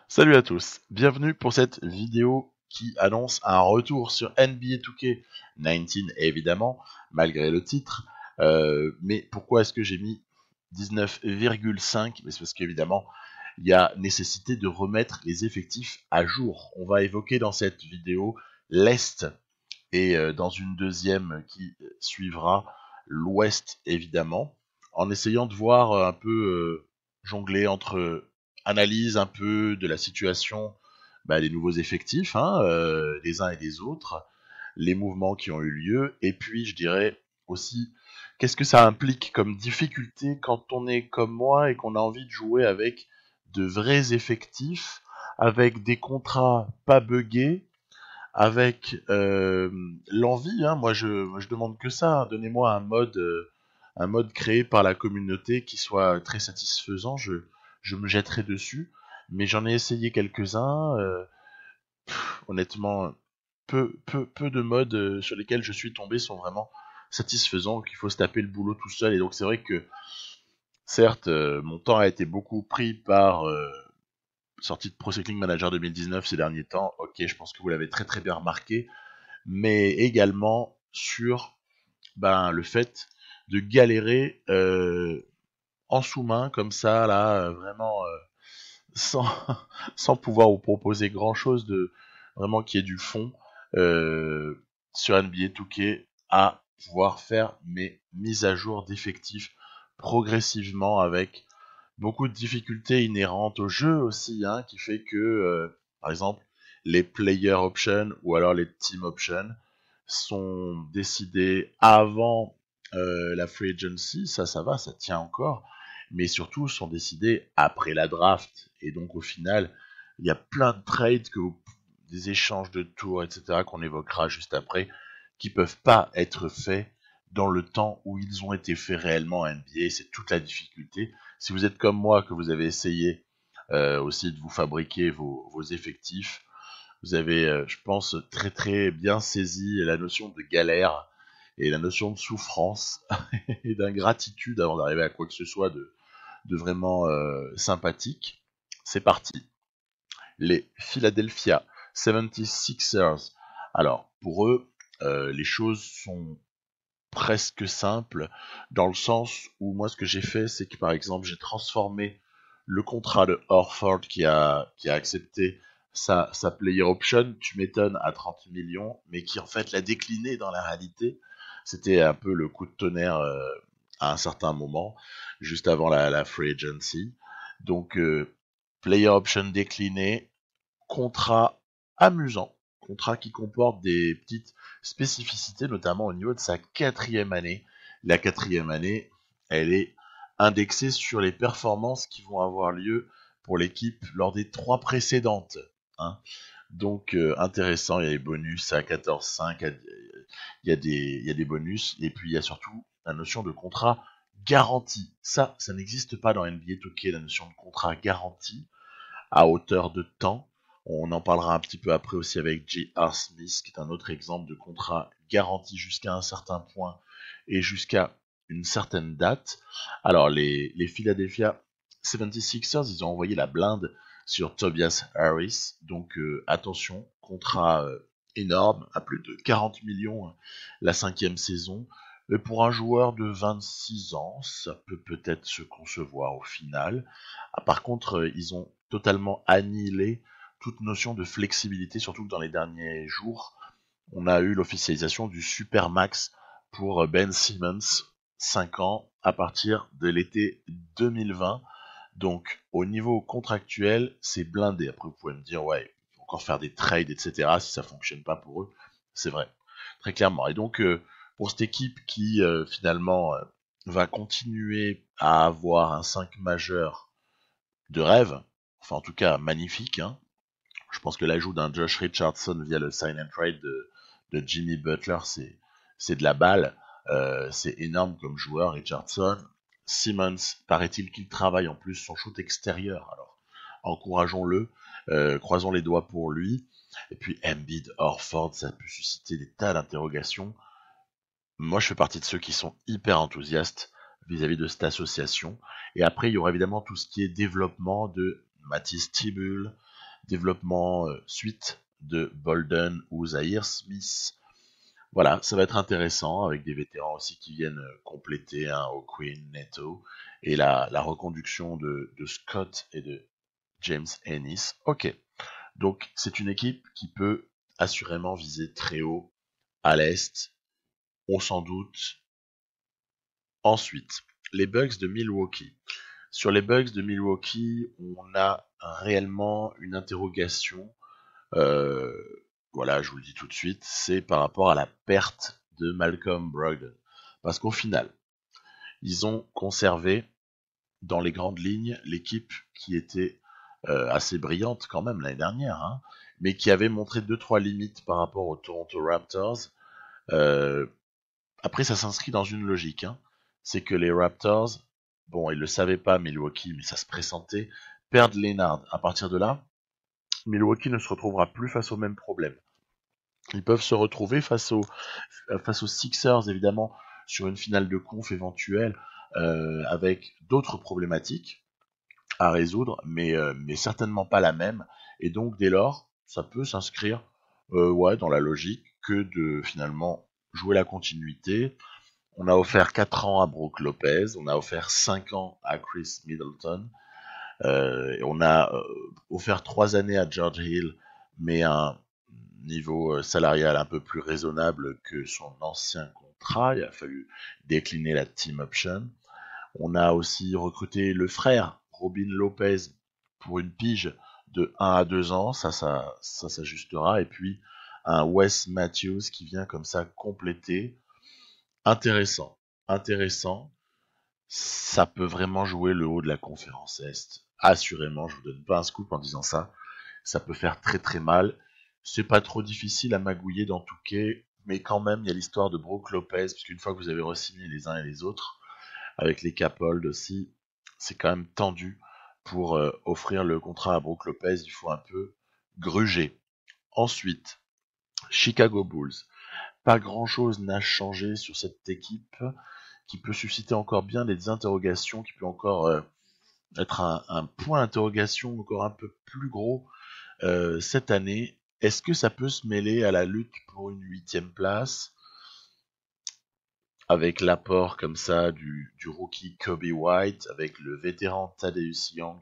Salut à tous, bienvenue pour cette vidéo qui annonce un retour sur NBA 2K19 évidemment, malgré le titre. Mais pourquoi est-ce que j'ai mis 19,5? Mais c'est parce qu'évidemment, il y a nécessité de remettre les effectifs à jour. On va évoquer dans cette vidéo l'Est et dans une deuxième qui suivra l'Ouest évidemment, en essayant de voir un peu jongler entre analyse un peu de la situation, des nouveaux effectifs, les uns et les autres, les mouvements qui ont eu lieu, et puis je dirais aussi qu'est-ce que ça implique comme difficulté quand on est comme moi et qu'on a envie de jouer avec de vrais effectifs, avec des contrats pas buggés, avec l'envie, moi je demande que ça, hein. Donnez-moi un mode créé par la communauté qui soit très satisfaisant, je me jetterai dessus, mais j'en ai essayé quelques-uns, honnêtement, peu de modes sur lesquels je suis tombé sont vraiment satisfaisants, qu'il faut se taper le boulot tout seul, et donc c'est vrai que, certes, mon temps a été beaucoup pris par sortie de Pro Cycling Manager 2019 ces derniers temps, ok, je pense que vous l'avez très très bien remarqué, mais également sur le fait de galérer en sous-main comme ça, là, vraiment sans, sans pouvoir vous proposer grand-chose de vraiment qui ait du fond sur NBA 2K à pouvoir faire mes mises à jour d'effectifs progressivement avec beaucoup de difficultés inhérentes au jeu aussi, qui fait que, par exemple, les player options ou alors les team options sont décidés avant la free agency, ça va, ça tient encore, mais surtout sont décidés après la draft. Et donc au final, il y a plein de trades, des échanges de tours, etc., qu'on évoquera juste après, qui peuvent pas être faits dans le temps où ils ont été faits réellement en NBA. C'est toute la difficulté. Si vous êtes comme moi, que vous avez essayé aussi de vous fabriquer vos effectifs, vous avez, je pense, très très bien saisi la notion de galère et la notion de souffrance et d'ingratitude avant d'arriver à quoi que ce soit de vraiment sympathique. C'est parti. Les Philadelphia 76ers. Alors, pour eux, les choses sont presque simples dans le sens où moi, ce que j'ai fait, c'est que par exemple, j'ai transformé le contrat de Horford qui a accepté sa player option, tu m'étonnes, à 30 millions, mais qui en fait l'a décliné dans la réalité. C'était un peu le coup de tonnerre à un certain moment, juste avant la free agency. Donc, player option décliné, contrat amusant, contrat qui comporte des petites spécificités, notamment au niveau de sa quatrième année. La quatrième année, elle est indexée sur les performances qui vont avoir lieu pour l'équipe lors des trois précédentes, hein. Donc intéressant, il y a des bonus à 14,5, il y a des bonus, et puis il y a surtout la notion de contrat garanti. Ça n'existe pas dans NBA 2K, la notion de contrat garanti à hauteur de temps. On en parlera un petit peu après aussi avec J.R. Smith, qui est un autre exemple de contrat garanti jusqu'à un certain point et jusqu'à une certaine date. Alors, les Philadelphia 76ers, ils ont envoyé la blinde sur Tobias Harris. Donc, attention, contrat énorme, à plus de 40 millions la cinquième saison. Mais pour un joueur de 26 ans, ça peut peut-être se concevoir au final. Ah, par contre, ils ont totalement annihilé toute notion de flexibilité, surtout que dans les derniers jours, on a eu l'officialisation du Supermax pour Ben Simmons, 5 ans, à partir de l'été 2020. Donc, au niveau contractuel, c'est blindé. Après, vous pouvez me dire, ouais, il faut encore faire des trades, etc., si ça fonctionne pas pour eux. C'est vrai, très clairement. Et donc, pour cette équipe qui, finalement, va continuer à avoir un 5 majeur de rêve, enfin en tout cas magnifique, hein. Je pense que l'ajout d'un Josh Richardson via le sign and trade de Jimmy Butler, c'est de la balle. C'est énorme comme joueur, Richardson. Simmons, paraît-il qu'il travaille en plus son shoot extérieur. Alors, encourageons-le, croisons les doigts pour lui. Et puis Embiid, Horford, ça peut susciter des tas d'interrogations. Moi, je fais partie de ceux qui sont hyper enthousiastes vis-à-vis de cette association. Et après, il y aura évidemment tout ce qui est développement de Matisse Thybulle, développement suite de Bolden ou Zaire Smith. Voilà, ça va être intéressant avec des vétérans aussi qui viennent compléter O'Quinn, Neto et la reconduction de Scott et de James Ennis. Ok, donc c'est une équipe qui peut assurément viser très haut à l'Est, on s'en doute. Ensuite, les Bucks de Milwaukee. Sur les Bucks de Milwaukee, on a réellement une interrogation. Euh, voilà, je vous le dis tout de suite, c'est par rapport à la perte de Malcolm Brogdon. Parce qu'au final, ils ont conservé dans les grandes lignes l'équipe qui était assez brillante quand même l'année dernière, hein, mais qui avait montré 2-3 limites par rapport aux Toronto Raptors. Euh, Après, ça s'inscrit dans une logique. Hein. C'est que les Raptors, bon, ils le savaient pas, Milwaukee, mais ça se pressentait, perdent Leonard. À partir de là, Milwaukee ne se retrouvera plus face au même problème. Ils peuvent se retrouver face aux Sixers, évidemment, sur une finale de conf éventuelle, avec d'autres problématiques à résoudre, mais certainement pas la même. Et donc, dès lors, ça peut s'inscrire dans la logique que de finalement jouer la continuité. On a offert 4 ans à Brook Lopez, on a offert 5 ans à Chris Middleton, et on a offert 3 années à George Hill, mais à un niveau salarial un peu plus raisonnable que son ancien contrat. Il a fallu décliner la team option. On a aussi recruté le frère, Robin Lopez, pour une pige de 1 à 2 ans, ça s'ajustera. Et puis un Wes Matthews qui vient comme ça compléter. Intéressant, intéressant. Ça peut vraiment jouer le haut de la conférence Est. Assurément, je vous donne pas un scoop en disant ça. Ça peut faire très très mal. C'est pas trop difficile à magouiller dans Touquet, mais quand même, il y a l'histoire de Brook Lopez, puisqu'une fois que vous avez re-signé les uns et les autres, avec les Capolds aussi, c'est quand même tendu pour offrir le contrat à Brook Lopez, il faut un peu gruger. Ensuite, Chicago Bulls. Pas grand-chose n'a changé sur cette équipe qui peut susciter encore bien des interrogations, qui peut encore être un point d'interrogation encore un peu plus gros cette année. Est-ce que ça peut se mêler à la lutte pour une 8e place avec l'apport comme ça du rookie Kobe White, avec le vétéran Thaddeus Young,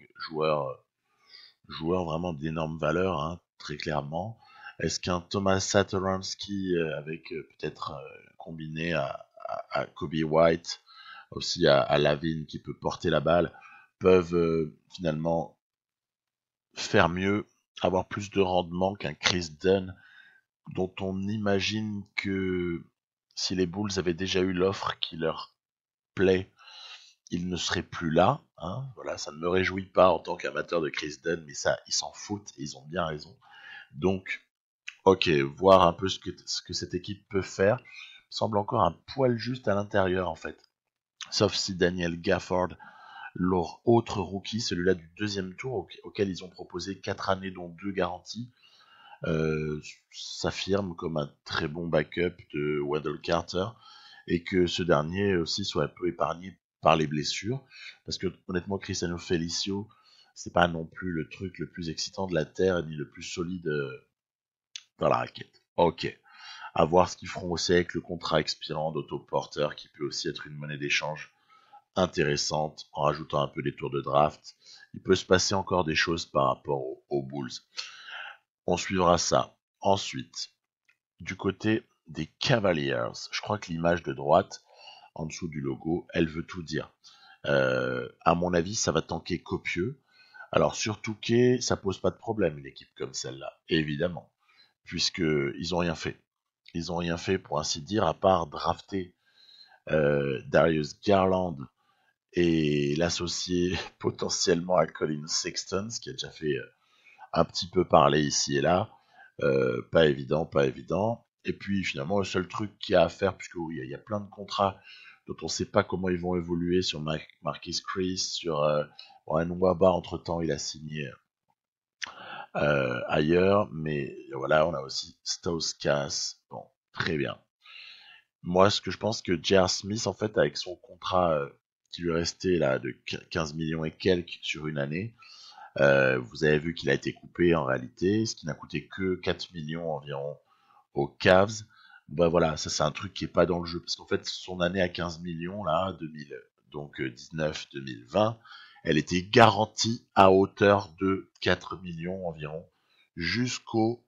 joueur vraiment d'énorme valeur, hein, très clairement. Est-ce qu'un Thomas Satoransky avec peut-être combiné à Kobe White, aussi à Lavine qui peut porter la balle, peuvent finalement faire mieux, avoir plus de rendement qu'un Chris Dunn, dont on imagine que si les Bulls avaient déjà eu l'offre qui leur plaît, ils ne seraient plus là. Hein. Voilà, ça ne me réjouit pas en tant qu'amateur de Chris Dunn, mais ça, ils s'en foutent et ils ont bien raison. Donc, ok, voir un peu ce que cette équipe peut faire semble encore un poil juste à l'intérieur en fait. Sauf si Daniel Gafford, leur autre rookie, celui-là du 2e tour, auquel ils ont proposé 4 années dont 2 garanties, s'affirme comme un très bon backup de Wendell Carter et que ce dernier aussi soit un peu épargné par les blessures parce que honnêtement Cristiano Felicio c'est pas non plus le truc le plus excitant de la terre ni le plus solide dans la raquette. Ok, à voir ce qu'ils feront aussi avec le contrat expirant d'Otto Porter qui peut aussi être une monnaie d'échange intéressante en rajoutant un peu des tours de draft. Il peut se passer encore des choses par rapport aux Bulls. On suivra ça. Ensuite, du côté des Cavaliers, je crois que l'image de droite, en dessous du logo, elle veut tout dire. À mon avis, ça va tanker copieux. Alors sur Touquet, ça pose pas de problème une équipe comme celle-là, évidemment, puisque ils ont rien fait. Ils ont rien fait pour ainsi dire, à part drafter Darius Garland et l'associer potentiellement à Colin Sexton, ce qui a déjà fait un petit peu parler ici et là. Pas évident, pas évident. Et puis finalement, le seul truc qu'il y a à faire, puisque oui, il y a plein de contrats dont on ne sait pas comment ils vont évoluer sur Marquis Chris, sur Nwaba, entre-temps, il a signé ailleurs. Mais voilà, on a aussi Stauskas. Bon, très bien. Moi, ce que je pense que J.R. Smith, en fait, avec son contrat qui lui restait là de 15 millions et quelques sur une année, Vous avez vu qu'il a été coupé en réalité, ce qui n'a coûté que 4 millions environ aux Cavs. Bah voilà, ça c'est un truc qui est pas dans le jeu, parce qu'en fait son année à 15 millions là, 2000, donc 19-2020, elle était garantie à hauteur de 4 millions environ jusqu'au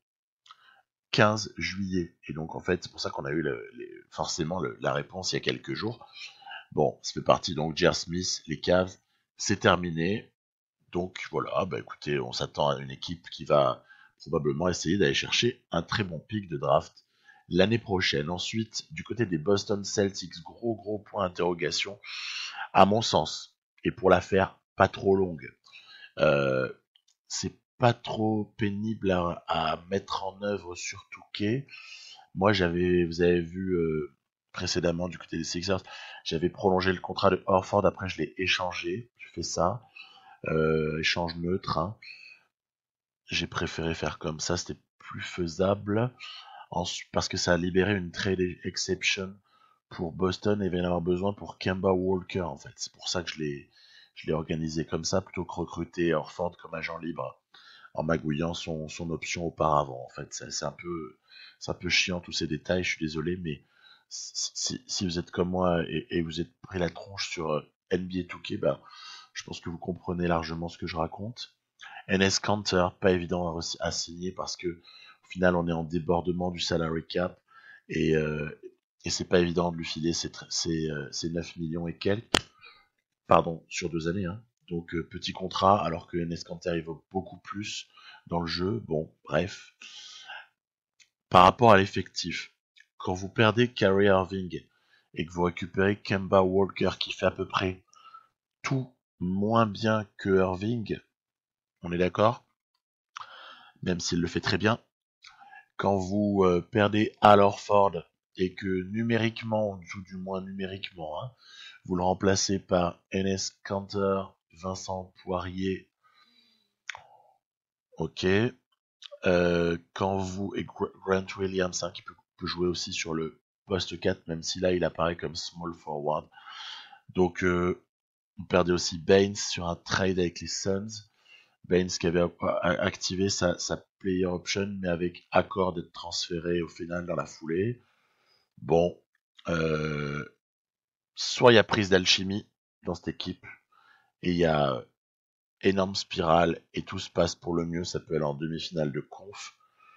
15 juillet. Et donc en fait c'est pour ça qu'on a eu forcément la réponse il y a quelques jours. Bon, ça fait partie donc J.R. Smith, les Cavs, c'est terminé. Donc voilà, bah écoutez, on s'attend à une équipe qui va probablement essayer d'aller chercher un très bon pick de draft l'année prochaine. Ensuite, du côté des Boston Celtics, gros point d'interrogation, à mon sens, et pour la faire pas trop longue, euh, c'est pas trop pénible à mettre en œuvre sur Touquet. Moi, vous avez vu précédemment du côté des Sixers, j'avais prolongé le contrat de Horford, après je l'ai échangé, j'ai fait ça, échange neutre, hein. J'ai préféré faire comme ça, c'était plus faisable, parce que ça a libéré une trade exception pour Boston et il va y en avoir besoin pour Kemba Walker en fait. C'est pour ça que je l'ai organisé comme ça plutôt que recruter Horford comme agent libre en magouillant son option auparavant. En fait, c'est un peu chiant tous ces détails. Je suis désolé, mais si vous êtes comme moi et vous êtes pris la tronche sur NBA 2K, bah, je pense que vous comprenez largement ce que je raconte. NS Kanter, pas évident à signer parce que au final on est en débordement du salary cap et, euh, et c'est pas évident de lui filer ces 9 millions et quelques, pardon, sur 2 années. Hein. Donc petit contrat alors que NS Kanter il vaut beaucoup plus dans le jeu. Bon, bref. Par rapport à l'effectif, quand vous perdez Kyrie Irving et que vous récupérez Kemba Walker qui fait à peu près tout moins bien que Irving, on est d'accord? Même s'il le fait très bien, quand vous perdez Al Horford et que numériquement, ou tout du moins numériquement, hein, vous le remplacez par Enes Kanter, Vincent Poirier, ok. Quand vous et Grant Williams, hein, qui peut jouer aussi sur le poste 4, même si là il apparaît comme small forward. Donc vous perdez aussi Baines sur un trade avec les Suns. Baines qui avait activé sa player option, mais avec accord d'être transféré au final dans la foulée. Bon, euh, soit il y a prise d'alchimie dans cette équipe, et il y a énorme spirale, et tout se passe pour le mieux, ça peut aller en demi-finale de conf,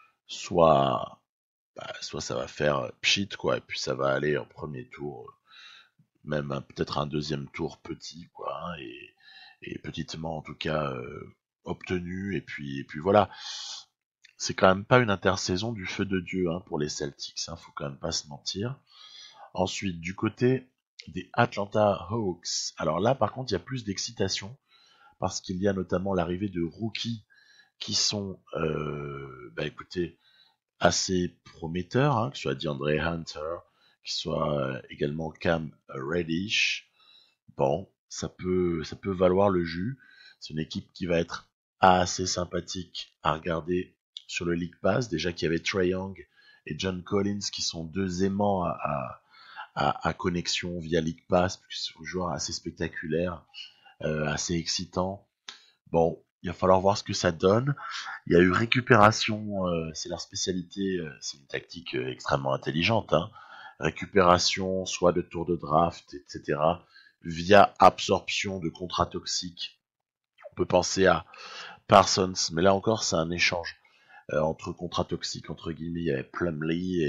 soit ça va faire pchit, quoi, et puis ça va aller en premier tour, même peut-être un deuxième tour petit, quoi, hein, et petitement en tout cas obtenu, et puis voilà. C'est quand même pas une intersaison du feu de Dieu hein, pour les Celtics, hein, faut quand même pas se mentir. Ensuite, du côté des Atlanta Hawks, alors là par contre il y a plus d'excitation parce qu'il y a notamment l'arrivée de rookies qui sont, écoutez, assez prometteurs, hein, que ce soit DeAndre Hunter, que ce soit également Cam Reddish. Bon, ça peut valoir le jus. C'est une équipe qui va être assez sympathique à regarder sur le League Pass. Déjà qu'il y avait Trae Young et John Collins qui sont deux aimants à connexion via League Pass, parce que c'est un joueur assez spectaculaire, assez excitant. Bon, il va falloir voir ce que ça donne. Il y a eu récupération, c'est leur spécialité, c'est une tactique extrêmement intelligente. Hein. Récupération, soit de tours de draft, etc., via absorption de contrats toxiques. On peut penser à Parsons, mais là encore, c'est un échange entre contrats toxiques, entre guillemets, il y avait Plumlee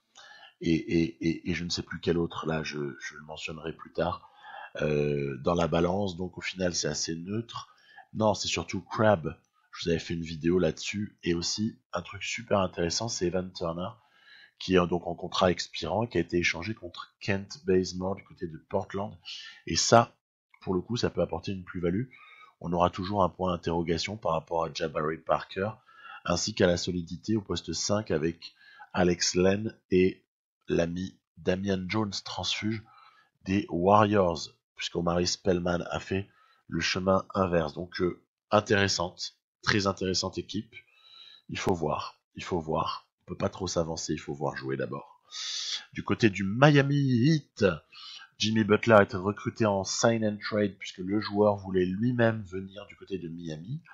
et je ne sais plus quel autre, là, je le mentionnerai plus tard, dans la balance, donc au final, c'est assez neutre. Non, c'est surtout Crab. Je vous avais fait une vidéo là-dessus. Et aussi, un truc super intéressant, c'est Evan Turner, qui est donc en contrat expirant et qui a été échangé contre Kent Bazemore du côté de Portland. Et ça, pour le coup, ça peut apporter une plus-value. On aura toujours un point d'interrogation par rapport à Jabari Parker, ainsi qu'à la solidité au poste 5 avec Alex Len et l'ami Damian Jones transfuge des Warriors, puisqu'Omari Spellman a fait le chemin inverse. Donc intéressante, très intéressante équipe. Il faut voir, il faut voir. On peut pas trop s'avancer, il faut voir jouer d'abord. Du côté du Miami Heat, Jimmy Butler a été recruté en sign and trade puisque le joueur voulait lui-même venir du côté de Miami.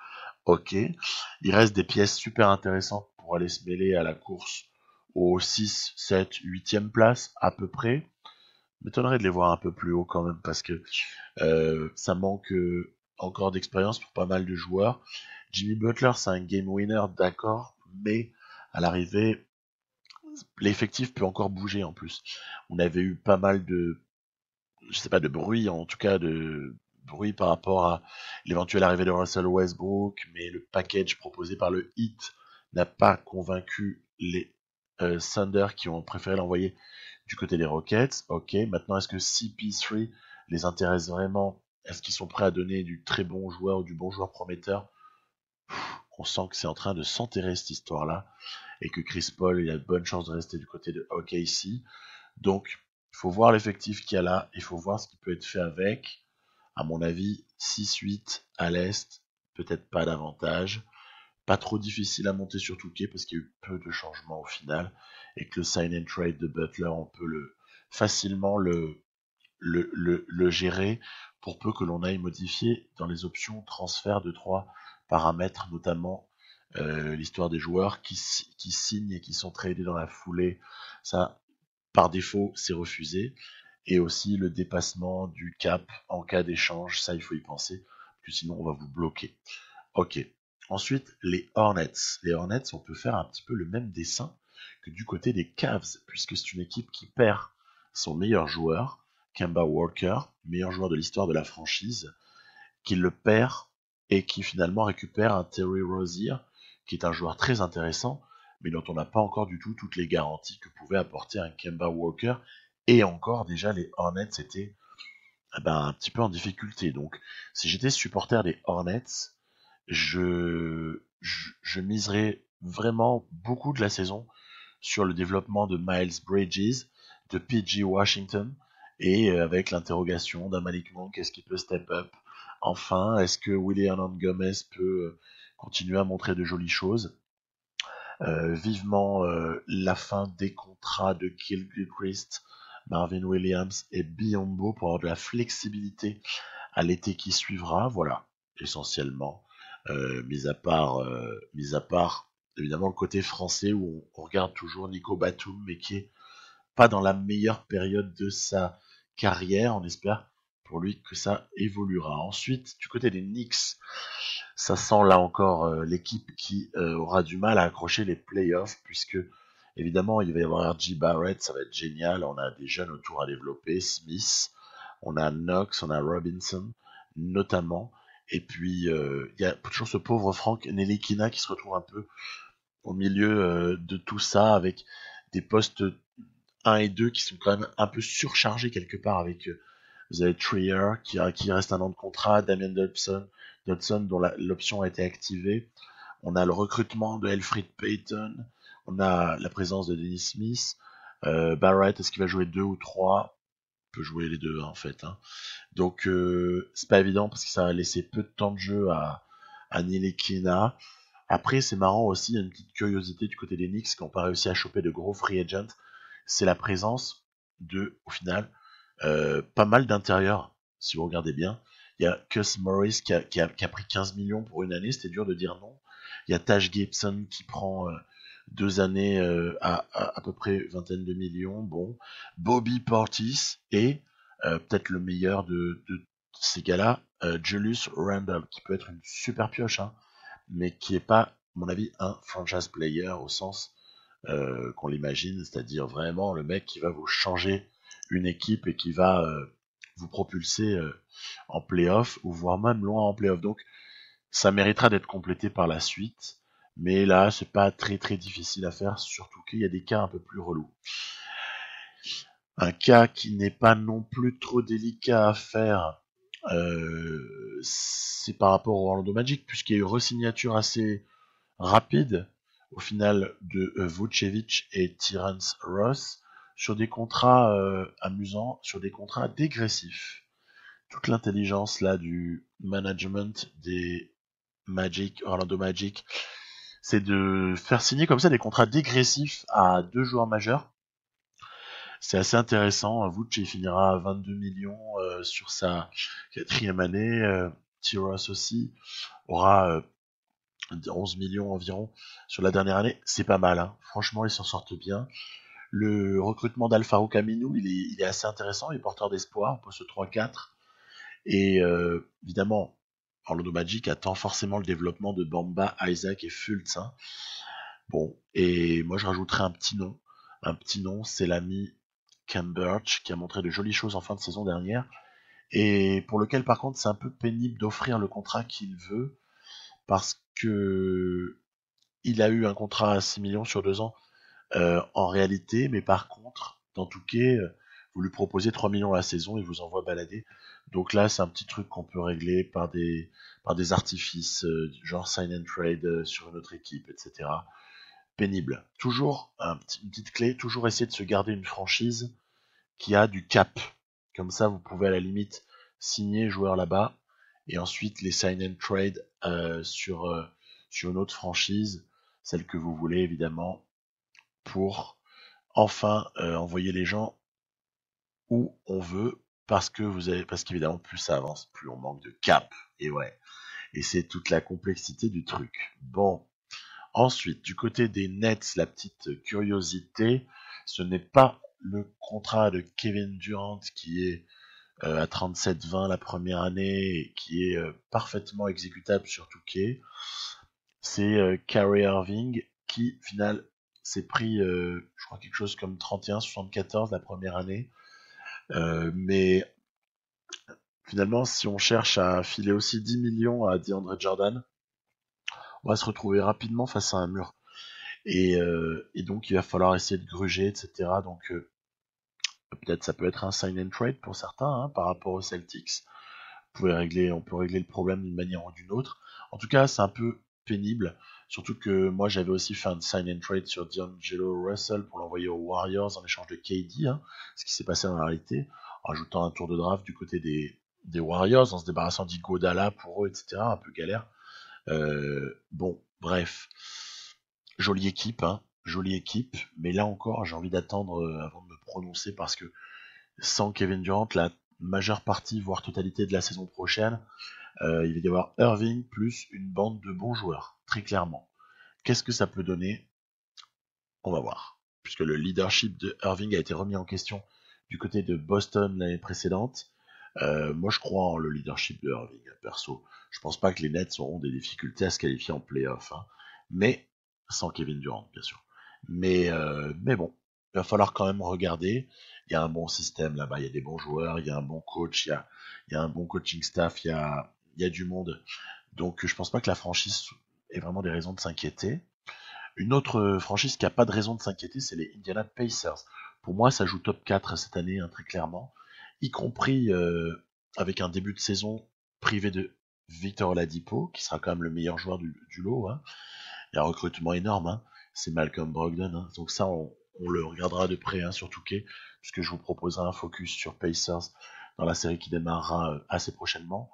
ok. Il reste des pièces super intéressantes pour aller se mêler à la course aux 6, 7, 8e place à peu près. M'étonnerait de les voir un peu plus haut quand même parce que ça manque encore d'expérience pour pas mal de joueurs. Jimmy Butler, c'est un game winner, d'accord, mais à l'arrivée, l'effectif peut encore bouger en plus. On avait eu pas mal de, je sais pas, de bruit, en tout cas de bruit par rapport à l'éventuelle arrivée de Russell Westbrook, mais le package proposé par le Heat n'a pas convaincu les Thunder qui ont préféré l'envoyer du côté des Rockets. Ok, maintenant est-ce que CP3 les intéresse vraiment? Est-ce qu'ils sont prêts à donner du très bon joueur ou du bon joueur prometteur? On sent que c'est en train de s'enterrer cette histoire-là et que Chris Paul il a de bonnes chances de rester du côté de OKC. Donc, il faut voir l'effectif qu'il y a là, il faut voir ce qui peut être fait avec. À mon avis, 6-8 à l'Est, peut-être pas davantage. Pas trop difficile à monter sur Touquet parce qu'il y a eu peu de changements au final et que le sign and trade de Butler, on peut facilement le gérer pour peu que l'on aille modifier dans les options transfert de 3 paramètres, notamment l'histoire des joueurs qui signent et qui sont tradés dans la foulée. Ça, par défaut, c'est refusé. Et aussi le dépassement du cap en cas d'échange, ça il faut y penser, parce que sinon on va vous bloquer. Ok. Ensuite, les Hornets. Les Hornets, on peut faire un petit peu le même dessin que du côté des Cavs, puisque c'est une équipe qui perd son meilleur joueur, Kemba Walker, meilleur joueur de l'histoire de la franchise, qui le perd et qui finalement récupère un Terry Rozier, qui est un joueur très intéressant, mais dont on n'a pas encore du tout toutes les garanties que pouvait apporter un Kemba Walker. Et encore, déjà, les Hornets étaient un petit peu en difficulté. Donc, si j'étais supporter des Hornets, je miserais vraiment beaucoup de la saison sur le développement de Miles Bridges, de PG Washington, et avec l'interrogation d'un Malik Monk, est-ce qu'il peut step up? Enfin, est-ce que Willie Hernan Gomez peut continuer à montrer de jolies choses? Vivement la fin des contrats de Gilchrist, Marvin Williams et Biyombo pour avoir de la flexibilité à l'été qui suivra. Voilà, essentiellement. Mis à part évidemment le côté français où on regarde toujours Nico Batum, mais qui est pas dans la meilleure période de sa carrière. On espère pour lui que ça évoluera. Ensuite, du côté des Knicks, ça sent là encore l'équipe qui aura du mal à accrocher les playoffs, puisque évidemment il va y avoir R.J. Barrett, ça va être génial. On a des jeunes autour à développer, Smith, on a Knox, on a Robinson, notamment. Et puis il y a toujours ce pauvre Frank Ntilikina qui se retrouve un peu au milieu de tout ça avec des postes 1 et 2 qui sont quand même un peu surchargés quelque part avec vous avez Trier qui reste un an de contrat, Damien Dodson dont l'option a été activée. On a le recrutement de Elfrid Payton, on a la présence de Dennis Smith, Barrett, est-ce qu'il va jouer 2 ou 3? Il peut jouer les deux en fait. Hein. Donc c'est pas évident parce que ça a laissé peu de temps de jeu à Ntilikina. Après c'est marrant aussi, il y a une petite curiosité du côté des Knicks qui n'ont pas réussi à choper de gros free agents, c'est la présence de, au final, pas mal d'intérieurs, si vous regardez bien. Il y a Cus Morris qui a pris 15 millions pour une année, c'était dur de dire non. Il y a Taj Gibson qui prend 2 années à peu près vingtaine de millions. Bon, Bobby Portis et peut-être le meilleur de ces gars-là, Julius Randle, qui peut être une super pioche, hein, mais qui est pas, à mon avis, un franchise player au sens qu'on l'imagine, c'est-à-dire vraiment le mec qui va vous changer une équipe et qui va vous propulser en playoff ou voire même loin en playoff. Donc ça méritera d'être complété par la suite, mais là c'est pas très très difficile à faire, surtout qu'il y a des cas un peu plus relous. Un cas qui n'est pas non plus trop délicat à faire, c'est par rapport au Orlando Magic, puisqu'il y a eu resignature assez rapide au final de Vucevic et Terrence Ross sur des contrats amusants, sur des contrats dégressifs. Toute l'intelligence là du management des Magic, Orlando Magic, c'est de faire signer comme ça des contrats dégressifs à 2 joueurs majeurs. C'est assez intéressant. Vucevic finira à 22 millions sur sa 4e année. T-Ross aussi aura 11 millions environ sur la dernière année. C'est pas mal, hein. Franchement, ils s'en sortent bien. Le recrutement d'Al-Farouk Aminou, il est assez intéressant, il est porteur d'espoir, on poste 3-4. Et évidemment, Orlando Magic attend forcément le développement de Bamba, Isaac et Fultz, hein. Bon, et moi je rajouterai un petit nom. Un petit nom, c'est l'ami Cam Birch, qui a montré de jolies choses en fin de saison dernière, et pour lequel par contre c'est un peu pénible d'offrir le contrat qu'il veut, parce que il a eu un contrat à 6 millions sur 2 ans en réalité, mais par contre, dans Touquet, vous lui proposez 3 millions la saison, il vous envoie balader. Donc là, c'est un petit truc qu'on peut régler par des artifices, genre sign and trade sur une autre équipe, etc. Pénible. Toujours une petite clé, toujours essayer de se garder une franchise qui a du cap. Comme ça, vous pouvez à la limite signer joueur là-bas et ensuite les sign and trade sur une autre franchise, celle que vous voulez évidemment, pour enfin envoyer les gens où on veut parce qu'évidemment plus ça avance, plus on manque de cap. Et ouais, et c'est toute la complexité du truc. Bon, ensuite du côté des Nets, la petite curiosité, ce n'est pas le contrat de Kevin Durant qui est à 37-20 la première année et qui est parfaitement exécutable sur Touquet. C'est Kyrie Irving qui, final, s'est pris, je crois, quelque chose comme 31-74 la première année. Mais finalement, si on cherche à filer aussi 10 millions à DeAndre Jordan, on va se retrouver rapidement face à un mur. Et donc, il va falloir essayer de gruger, etc. Donc, peut-être ça peut être un sign and trade pour certains, hein, par rapport aux Celtics. On peut régler le problème d'une manière ou d'une autre. En tout cas, c'est un peu pénible. Surtout que moi, j'avais aussi fait un sign and trade sur D'Angelo Russell pour l'envoyer aux Warriors en échange de KD, hein, ce qui s'est passé en réalité, en ajoutant un tour de draft du côté des Warriors, en se débarrassant d'Iguodala pour eux, etc. Un peu galère. Bon, bref. Jolie équipe, hein. Jolie équipe. Mais là encore, j'ai envie d'attendre avant de me prononcer parce que sans Kevin Durant, la majeure partie, voire totalité de la saison prochaine, il va y avoir Irving plus une bande de bons joueurs, très clairement. Qu'est-ce que ça peut donner? On va voir. Puisque le leadership de Irving a été remis en question du côté de Boston l'année précédente. Moi, je crois en le leadership de Irving, perso. Je pense pas que les Nets auront des difficultés à se qualifier en playoff, hein. Mais, sans Kevin Durant, bien sûr. Mais bon, il va falloir quand même regarder. Il y a un bon système là-bas, il y a des bons joueurs, il y a un bon coach, il y a un bon coaching staff, il y a du monde. Donc, je pense pas que la franchise ait vraiment des raisons de s'inquiéter. Une autre franchise qui a pas de raison de s'inquiéter, c'est les Indiana Pacers. Pour moi, ça joue top 4 cette année, hein, très clairement, y compris avec un début de saison privé de Victor Oladipo, qui sera quand même le meilleur joueur du lot, hein. Il y a un recrutement énorme, hein. C'est Malcolm Brogdon, hein. Donc ça, on le regardera de près, hein, sur Touquet, puisque je vous proposerai un focus sur Pacers dans la série qui démarrera assez prochainement.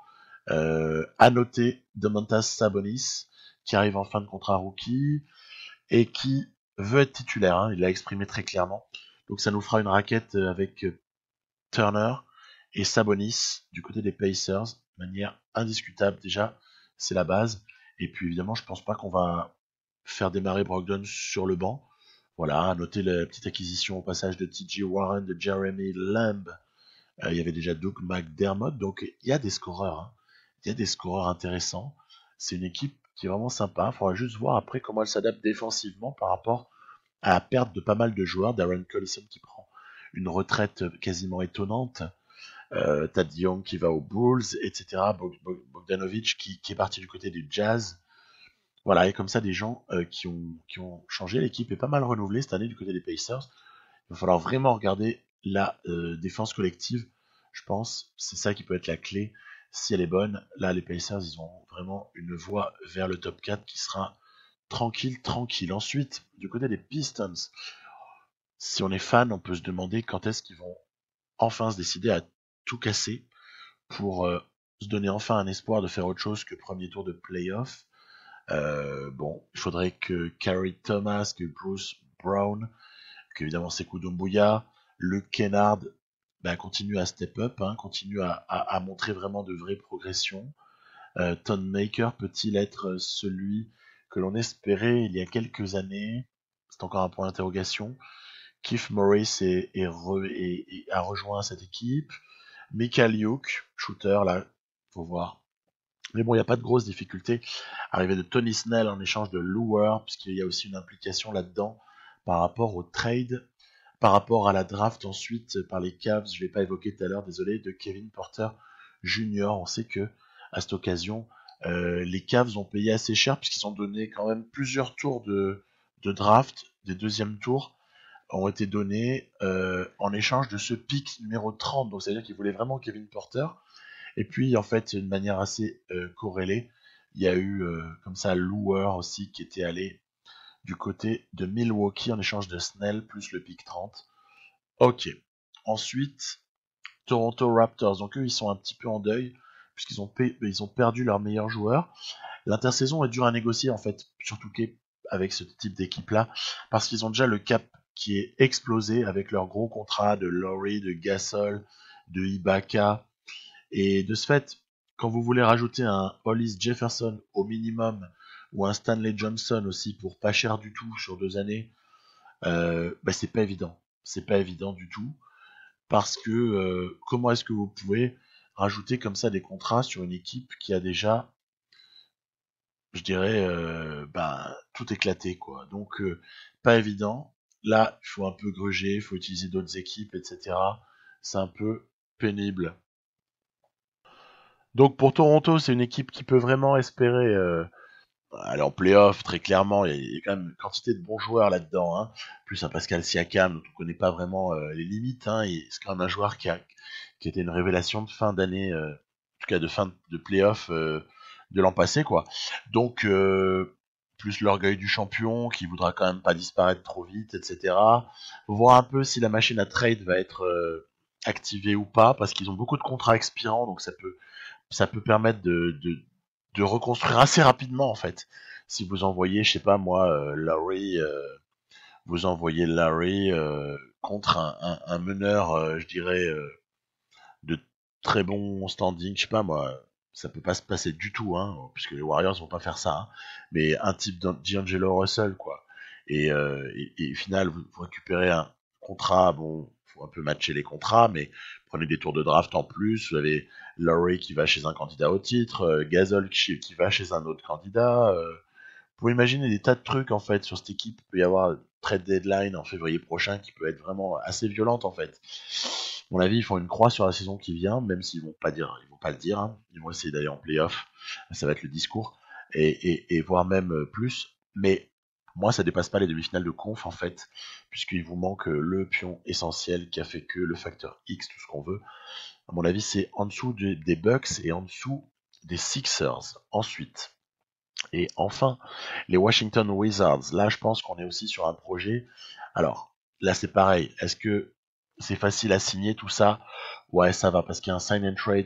À noter Domantas Sabonis, qui arrive en fin de contrat rookie, et qui veut être titulaire, hein, il l'a exprimé très clairement. Donc ça nous fera une raquette avec Turner et Sabonis du côté des Pacers, de manière indiscutable déjà, c'est la base. Et puis évidemment, je pense pas qu'on va faire démarrer Brogdon sur le banc. Voilà, à noter la petite acquisition au passage de TJ Warren, de Jeremy Lamb. Il y avait déjà Doug McDermott, donc il y a des scoreurs, hein. Il y a des scoreurs intéressants. C'est une équipe qui est vraiment sympa. Il faudra juste voir après comment elle s'adapte défensivement par rapport à la perte de pas mal de joueurs. Darren Collison qui prend une retraite quasiment étonnante. Thad Young qui va aux Bulls, etc. Bogdanovic qui est parti du côté du Jazz. Voilà, et comme ça des gens qui ont changé. L'équipe est pas mal renouvelée cette année du côté des Pacers. Il va falloir vraiment regarder la défense collective. Je pense c'est ça qui peut être la clé. Si elle est bonne, là les Pacers ils ont vraiment une voie vers le top 4 qui sera tranquille, tranquille. Ensuite, du côté des Pistons, si on est fan, on peut se demander quand est-ce qu'ils vont enfin se décider à tout casser pour se donner enfin un espoir de faire autre chose que premier tour de playoff. Bon, il faudrait que Carey Thomas, que Bruce Brown, qu'évidemment Sekou Doumbouya, Luke Kennard continue à step up, hein, continue à montrer vraiment de vraies progressions. Ton Maker peut-il être celui que l'on espérait il y a quelques années. C'est encore un point d'interrogation. Keith Morris a rejoint cette équipe. Michael Youk, shooter, là, faut voir. Mais bon, il n'y a pas de grosses difficultés. Arrivée de Tony Snell en échange de Lower, puisqu'il y a aussi une implication là-dedans par rapport au trade, par rapport à la draft ensuite par les Cavs, je ne l'ai pas évoqué tout à l'heure, désolé, de Kevin Porter Jr. On sait que à cette occasion, les Cavs ont payé assez cher puisqu'ils ont donné quand même plusieurs tours de draft, des deuxièmes tours ont été donnés en échange de ce pick numéro 30. Donc c'est-à-dire qu'ils voulaient vraiment Kevin Porter. Et puis en fait, d'une manière assez corrélée, il y a eu comme ça Lower aussi qui était allé du côté de Milwaukee en échange de Snell plus le pick 30. Ok. Ensuite, Toronto Raptors. Donc eux, ils sont un petit peu en deuil puisqu'ils ont perdu leur meilleur joueur. L'intersaison est dure à négocier en fait, surtout avec ce type d'équipe-là, parce qu'ils ont déjà le cap qui est explosé avec leur gros contrat de Lowry, de Gasol, de Ibaka. Et de ce fait, quand vous voulez rajouter un Hollis Jefferson au minimum ou un Stanley Johnson aussi pour pas cher du tout sur 2 années, c'est pas évident. C'est pas évident du tout parce que comment est-ce que vous pouvez rajouter comme ça des contrats sur une équipe qui a déjà, je dirais, tout éclaté quoi. Donc pas évident. Là, il faut un peu gruger, il faut utiliser d'autres équipes, etc. C'est un peu pénible. Donc pour Toronto, c'est une équipe qui peut vraiment espérer aller en playoff, très clairement. Il y a quand même une quantité de bons joueurs là-dedans. Hein. Plus un Pascal Siakam, dont on ne connaît pas vraiment les limites. Hein. C'est quand même un joueur qui a été une révélation de fin d'année, en tout cas de fin de playoff de l'an passé. Quoi. Donc, plus l'orgueil du champion, qui voudra quand même pas disparaître trop vite, etc. Faut voir un peu si la machine à trade va être activée ou pas, parce qu'ils ont beaucoup de contrats expirants, donc ça peut permettre de reconstruire assez rapidement en fait. Si vous envoyez, je sais pas moi, vous envoyez Larry contre un meneur, je dirais, de très bon standing, je sais pas moi, ça peut pas se passer du tout, hein, puisque les Warriors vont pas faire ça, hein, mais un type D'Angelo Russell, quoi. Et au final, vous récupérez un contrat, bon, faut un peu matcher les contrats, mais prenez des tours de draft en plus, vous avez Lowry qui va chez un candidat au titre, Gasol qui va chez un autre candidat, vous pouvez imaginer des tas de trucs en fait sur cette équipe. Il peut y avoir une trade deadline en février prochain qui peut être vraiment assez violente en fait. À mon avis, ils font une croix sur la saison qui vient, même s'ils vont pas le dire. Hein. Ils vont essayer d'aller en playoff. Ça va être le discours et voire même plus. Mais moi, ça dépasse pas les demi-finales de conf en fait, puisqu'il vous manque le pion essentiel qui a fait que le facteur X, tout ce qu'on veut. À mon avis, c'est en dessous des Bucks et en dessous des Sixers. Ensuite. Et enfin, les Washington Wizards. Là, je pense qu'on est aussi sur un projet. Alors, là, c'est pareil. Est-ce que c'est facile à signer tout ça? Ouais, ça va, parce qu'il y a un sign and trade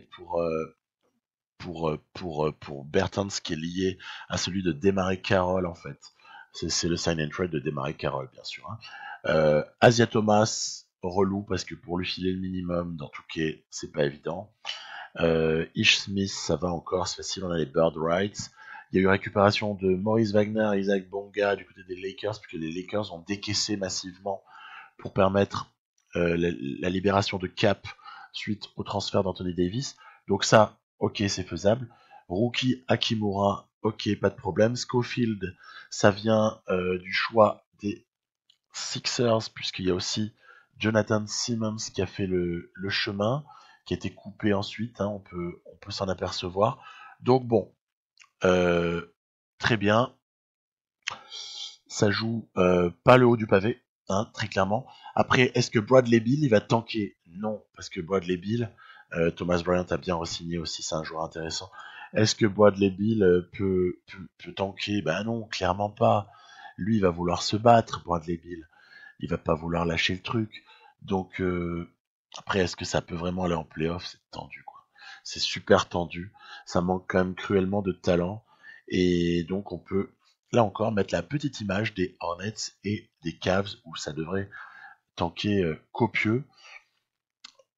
pour Bertans qui est lié à celui de Desmarais Carroll, en fait. C'est le sign and trade de Desmarais Carroll, bien sûr. Hein. Asia Thomas, relou, parce que pour lui filer le minimum dans Touquet, c'est pas évident. Ish Smith, ça va encore, c'est facile, on a les bird rights. Il y a eu récupération de Maurice Wagner et Isaac Bonga du côté des Lakers, puisque les Lakers ont décaissé massivement pour permettre la libération de cap suite au transfert d'Anthony Davis. Donc ça, ok, c'est faisable. Rookie Hakimura, ok, pas de problème. Schofield, ça vient du choix des Sixers, puisqu'il y a aussi Jonathan Simmons qui a fait le chemin, qui a été coupé ensuite, hein, on peut s'en apercevoir. Donc bon, très bien, ça joue pas le haut du pavé, hein, très clairement. Après, est-ce que Bradley Beal il va tanker? Non, parce que Bradley Beal, Thomas Bryant a bien re-signé aussi, c'est un joueur intéressant. Est-ce que Bradley Beal peut tanker? Ben non, clairement pas. Lui, il va vouloir se battre, Bradley Beal. Il va pas vouloir lâcher le truc. Donc après, est-ce que ça peut vraiment aller en playoff? C'est tendu, quoi. C'est super tendu. Ça manque quand même cruellement de talent. Et donc on peut, là encore, mettre la petite image des Hornets et des Cavs où ça devrait tanker copieux.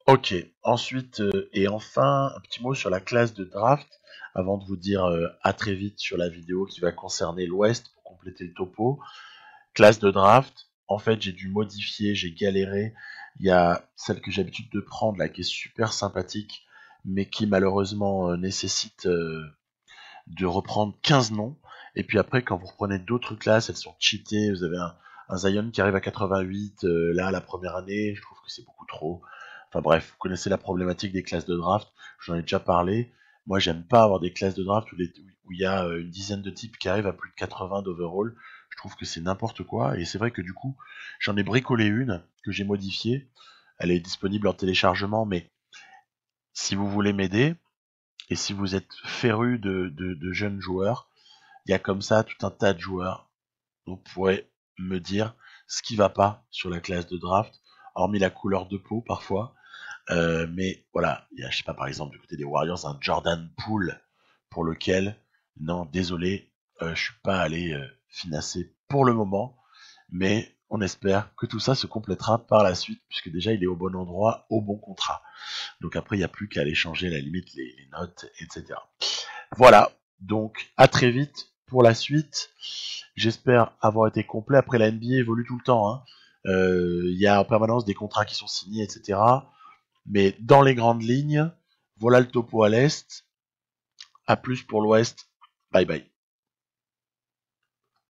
Ok, ensuite et enfin, un petit mot sur la classe de draft, avant de vous dire à très vite sur la vidéo qui va concerner l'Ouest pour compléter le topo. Classe de draft, en fait j'ai dû modifier, j'ai galéré. Il y a celle que j'ai l'habitude de prendre là qui est super sympathique, mais qui malheureusement nécessite de reprendre 15 noms. Et puis après, quand vous reprenez d'autres classes, elles sont cheatées. Vous avez un Zion qui arrive à 88, là, la première année, je trouve que c'est beaucoup trop. Enfin bref, vous connaissez la problématique des classes de draft, j'en ai déjà parlé. Moi, j'aime pas avoir des classes de draft où il y a une dizaine de types qui arrivent à plus de 80 d'overall. Je trouve que c'est n'importe quoi. Et c'est vrai que du coup, j'en ai bricolé une que j'ai modifiée. Elle est disponible en téléchargement, mais si vous voulez m'aider, et si vous êtes féru de jeunes joueurs, il y a comme ça tout un tas de joueurs. Vous pourrez me dire ce qui va pas sur la classe de draft, hormis la couleur de peau parfois. Mais voilà, il y a, je sais pas, par exemple, du côté des Warriors, un Jordan Poole pour lequel, non, désolé, je suis pas allé financer pour le moment, mais on espère que tout ça se complétera par la suite, puisque déjà il est au bon endroit, au bon contrat. Donc après, il n'y a plus qu'à aller changer à la limite les notes, etc. Voilà, donc à très vite pour la suite. J'espère avoir été complet. Après, la NBA évolue tout le temps, hein. Il y a en permanence des contrats qui sont signés, etc. Mais dans les grandes lignes, voilà le topo à l'Est. À plus pour l'Ouest. Bye bye.